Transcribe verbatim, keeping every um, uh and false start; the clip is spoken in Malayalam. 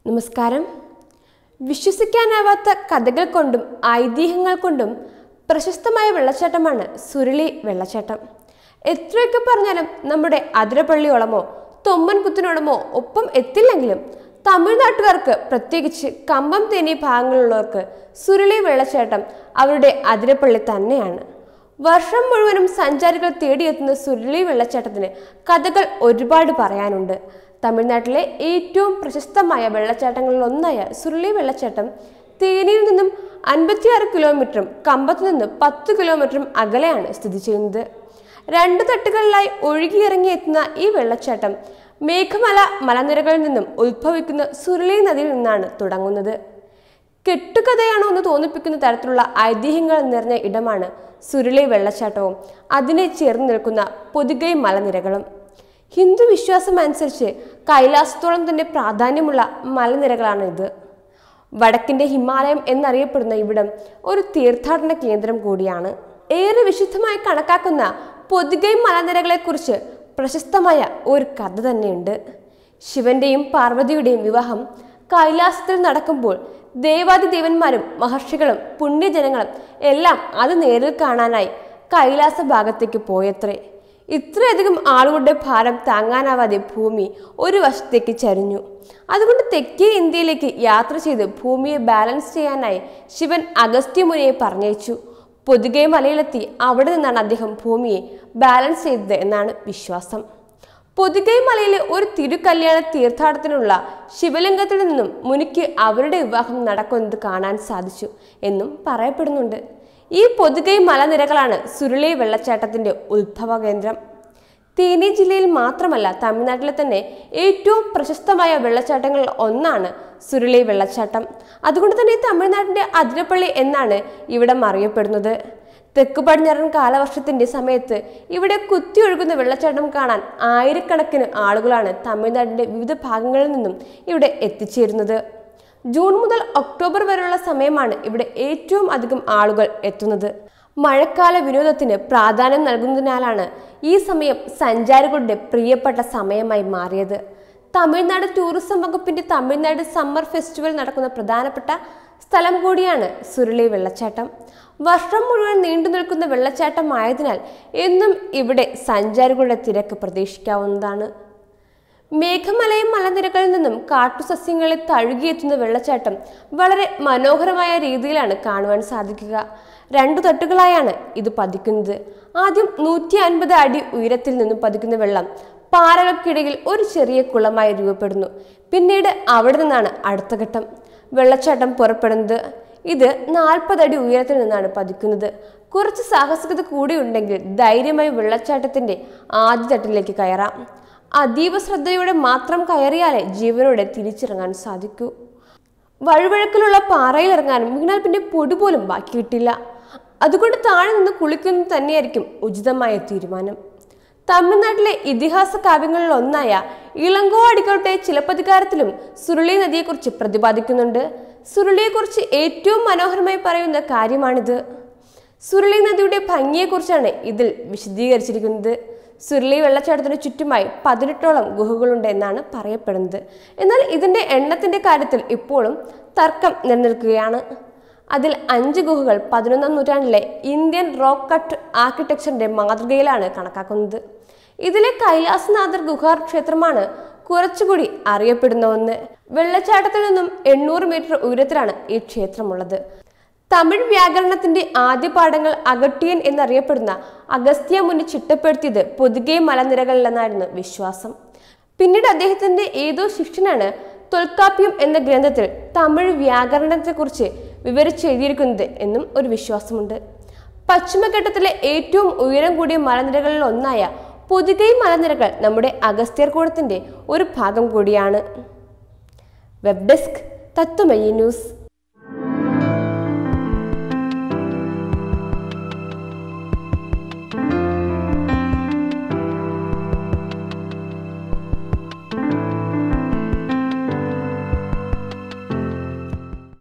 നമസ്കാരം. വിശ്വസിക്കാനാവാത്ത കഥകൾ കൊണ്ടും ഐതിഹ്യങ്ങൾ കൊണ്ടും പ്രശസ്തമായ വെള്ളച്ചാട്ടമാണ് സുരുളി വെള്ളച്ചാട്ടം. എത്രയൊക്കെ പറഞ്ഞാലും നമ്മുടെ അതിരപ്പള്ളിയോളമോ തൊമ്മൻകുത്തിനോളമോ ഒപ്പം എത്തില്ലെങ്കിലും തമിഴ്നാട്ടുകാർക്ക്, പ്രത്യേകിച്ച് കമ്പം തേനി ഭാഗങ്ങളിലുള്ളവർക്ക് സുരുളി വെള്ളച്ചാട്ടം അവരുടെ അതിരപ്പള്ളി തന്നെയാണ്. വർഷം മുഴുവനും സഞ്ചാരികൾ തേടിയെത്തുന്ന സുരുളി വെള്ളച്ചാട്ടത്തിന് കഥകൾ ഒരുപാട് പറയാനുണ്ട്. തമിഴ്നാട്ടിലെ ഏറ്റവും പ്രശസ്തമായ വെള്ളച്ചാട്ടങ്ങളിൽ ഒന്നായ സുരുളി വെള്ളച്ചാട്ടം തേനിയിൽ നിന്നും അൻപത്തിയാറ് കിലോമീറ്ററും കമ്പത്തു നിന്ന് പത്ത് കിലോമീറ്ററും അകലെയാണ് സ്ഥിതി ചെയ്യുന്നത്. രണ്ട് തട്ടുകളിലായി ഒഴുകിയിറങ്ങിയെത്തുന്ന ഈ വെള്ളച്ചാട്ടം മേഘമല മലനിരകളിൽ നിന്നും ഉത്ഭവിക്കുന്ന സുരുളി നദിയിൽ നിന്നാണ് തുടങ്ങുന്നത്. കെട്ടുകഥയാണോ എന്ന് തോന്നിപ്പിക്കുന്ന തരത്തിലുള്ള ഐതിഹ്യങ്ങൾ നിറഞ്ഞ ഇടമാണ് സുരുളി വെള്ളച്ചാട്ടവും അതിനെ ചേർന്ന് നിൽക്കുന്ന പൊതിഗൈ മലനിരകളും. ഹിന്ദു വിശ്വാസം അനുസരിച്ച് കൈലാസത്തോളം തന്നെ പ്രാധാന്യമുള്ള മലനിരകളാണ് ഇത്. വടക്കിന്റെ ഹിമാലയം എന്നറിയപ്പെടുന്ന ഇവിടം ഒരു തീർത്ഥാടന കേന്ദ്രം കൂടിയാണ്. ഏറെ വിശുദ്ധമായി കണക്കാക്കുന്ന പൊതിഗൈ മലനിരകളെ കുറിച്ച് പ്രശസ്തമായ ഒരു കഥ തന്നെയുണ്ട്. ശിവന്റെയും പാർവതിയുടെയും വിവാഹം കൈലാസത്തിൽ നടക്കുമ്പോൾ ദേവാദിദേവന്മാരും മഹർഷികളും പുണ്യജനങ്ങളും എല്ലാം അത് നേരിൽ കാണാനായി കൈലാസ ഭാഗത്തേക്ക് പോയത്രേ. ഇത്രയധികം ആളുകളുടെ ഭാരം താങ്ങാനാവാതെ ഭൂമി ഒരു വശത്തേക്ക് ചരിഞ്ഞു. അതുകൊണ്ട് തെക്കേ ഇന്ത്യയിലേക്ക് യാത്ര ചെയ്ത് ഭൂമിയെ ബാലൻസ് ചെയ്യാനായി ശിവൻ അഗസ്ത്യമുനിയെ പറഞ്ഞയച്ചു. പൊതിഗൈ മലയിലെത്തി അവിടെ നിന്നാണ് അദ്ദേഹം ഭൂമിയെ ബാലൻസ് ചെയ്തത് എന്നാണ് വിശ്വാസം. പൊതിഗൈ മലയിലെ ഒരു തിരുകല്യാണ തീർത്ഥാടനത്തിനുള്ള ശിവലിംഗത്തിൽ നിന്നും മുനിക്ക് അവരുടെ വിവാഹം നടക്കുന്നത് കാണാൻ സാധിച്ചു എന്നും പറയപ്പെടുന്നുണ്ട്. ഈ പൊതിഗൈ മലനിരകളാണ് സുരുളി വെള്ളച്ചാട്ടത്തിന്റെ ഉത്ഭവ കേന്ദ്രം. തേനി ജില്ലയിൽ മാത്രമല്ല, തമിഴ്നാട്ടിലെ തന്നെ ഏറ്റവും പ്രശസ്തമായ വെള്ളച്ചാട്ടങ്ങളിൽ ഒന്നാണ് സുരുളി വെള്ളച്ചാട്ടം. അതുകൊണ്ട് തന്നെ തമിഴ്നാടിന്റെ അതിരപ്പള്ളി എന്നാണ് ഇവിടം അറിയപ്പെടുന്നത്. തെക്ക് പടിഞ്ഞാറൻ കാലവർഷത്തിന്റെ സമയത്ത് ഇവിടെ കുത്തിയൊഴുകുന്ന വെള്ളച്ചാട്ടം കാണാൻ ആയിരക്കണക്കിന് ആളുകളാണ് തമിഴ്നാടിന്റെ വിവിധ ഭാഗങ്ങളിൽ നിന്നും ഇവിടെ എത്തിച്ചേരുന്നത്. ജൂൺ മുതൽ ഒക്ടോബർ വരെയുള്ള സമയമാണ് ഇവിടെ ഏറ്റവും അധികം ആളുകൾ എത്തുന്നത്. മഴക്കാല വിനോദത്തിന് പ്രാധാന്യം നൽകുന്നതിനാലാണ് ഈ സമയം സഞ്ചാരികളുടെ പ്രിയപ്പെട്ട സമയമായി മാറിയത്. തമിഴ്നാട് ടൂറിസം വകുപ്പിന്റെ തമിഴ്നാട് സമ്മർ ഫെസ്റ്റിവൽ നടക്കുന്ന പ്രധാനപ്പെട്ട സ്ഥലം കൂടിയാണ് സുരുളി വെള്ളച്ചാട്ടം. വർഷം മുഴുവൻ നീണ്ടു നിൽക്കുന്ന വെള്ളച്ചാട്ടമായതിനാൽ എന്നും ഇവിടെ സഞ്ചാരികളുടെ തിരക്ക് പ്രതീക്ഷിക്കാവുന്നതാണ്. മേഘമലയും മലനിരകളിൽ നിന്നും കാട്ടുസസ്യങ്ങളെ തഴുകിയെത്തുന്ന വെള്ളച്ചാട്ടം വളരെ മനോഹരമായ രീതിയിലാണ് കാണുവാൻ സാധിക്കുക. രണ്ടു തട്ടുകളായാണ് ഇത് പതിക്കുന്നത്. ആദ്യം നൂറ്റി അൻപത് അടി ഉയരത്തിൽ നിന്നും പതിക്കുന്ന വെള്ളം പാറകൾക്കിടയിൽ ഒരു ചെറിയ കുളമായി രൂപപ്പെടുന്നു. പിന്നീട് അവിടെ നിന്നാണ് അടുത്ത ഘട്ടം വെള്ളച്ചാട്ടം പുറപ്പെടുന്നത്. ഇത് നാൽപ്പത് അടി ഉയരത്തിൽ നിന്നാണ് പതിക്കുന്നത്. കുറച്ച് സാഹസികത കൂടി ഉണ്ടെങ്കിൽ ധൈര്യമായി വെള്ളച്ചാട്ടത്തിന്റെ ആദ്യ തട്ടിലേക്ക് കയറാം. അതീവ ശ്രദ്ധയോടെ മാത്രം കയറിയാലേ ജീവനോടെ തിരിച്ചിറങ്ങാൻ സാധിക്കൂ. വഴുവഴുക്കലുള്ള പാറയിൽ ഇറങ്ങാനും വീണാൽ പിന്നെ പൊടി പോലും ബാക്കി കിട്ടില്ല. അതുകൊണ്ട് താഴെ നിന്ന് കുളിക്കുന്നത് തന്നെയായിരിക്കും ഉചിതമായ തീരുമാനം. തമിഴ്നാട്ടിലെ ഇതിഹാസ കാവ്യങ്ങളിൽ ഒന്നായ ഇളങ്കോ അടികളുടെ ചിലപ്പതികാരത്തിലും സുരുളി നദിയെക്കുറിച്ച് പ്രതിപാദിക്കുന്നുണ്ട്. സുരുളിയെക്കുറിച്ച് ഏറ്റവും മനോഹരമായി പറയുന്ന കാര്യമാണിത്. സുരുളി നദിയുടെ ഭംഗിയെക്കുറിച്ചാണ് ഇതിൽ വിശദീകരിച്ചിരിക്കുന്നത്. സുരുളി വെള്ളച്ചാട്ടത്തിന് ചുറ്റുമായി പതിനെട്ടോളം ഗുഹകളുണ്ട് എന്നാണ് പറയപ്പെടുന്നത്. എന്നാൽ ഇതിന്റെ എണ്ണത്തിന്റെ കാര്യത്തിൽ ഇപ്പോഴും തർക്കം നിലനിൽക്കുകയാണ്. അതിൽ അഞ്ച് ഗുഹകൾ പതിനൊന്നാം നൂറ്റാണ്ടിലെ ഇന്ത്യൻ റോക്ക് കട്ട് ആർക്കിടെക്ചറിന്റെ മാതൃകയിലാണ് കണക്കാക്കുന്നത്. ഇതിലെ കൈലാസനാഥർ ഗുഹാർ ക്ഷേത്രമാണ് കുറച്ചുകൂടി അറിയപ്പെടുന്ന ഒന്ന്. വെള്ളച്ചാട്ടത്തിൽ നിന്നും എണ്ണൂറ് മീറ്റർ ഉയരത്തിലാണ് ഈ ക്ഷേത്രമുള്ളത്. തമിഴ് വ്യാകരണത്തിന്റെ ആദ്യ പാഠങ്ങൾ അഗട്യൻ എന്നറിയപ്പെടുന്ന അഗസ്ത്യ മുനി ചിട്ടപ്പെടുത്തിയത് പൊതിഗൈ മലനിരകളിലെന്നായിരുന്നു വിശ്വാസം. പിന്നീട് അദ്ദേഹത്തിന്റെ ഏതോ ശിഷ്യനാണ് തൊൽക്കാപ്യം എന്ന ഗ്രന്ഥത്തിൽ തമിഴ് വ്യാകരണത്തെക്കുറിച്ച് വിവരിച്ചെഴുതിയിരിക്കുന്നത് എന്നും ഒരു വിശ്വാസമുണ്ട്. പശ്ചിമഘട്ടത്തിലെ ഏറ്റവും ഉയരം കൂടിയ മലനിരകളിൽ ഒന്നായ പൊതിഗൈ മലനിരകൾ നമ്മുടെ അഗസ്ത്യർകൂടത്തിന്റെ ഒരു ഭാഗം കൂടിയാണ്. Web desk Tatwamayi news.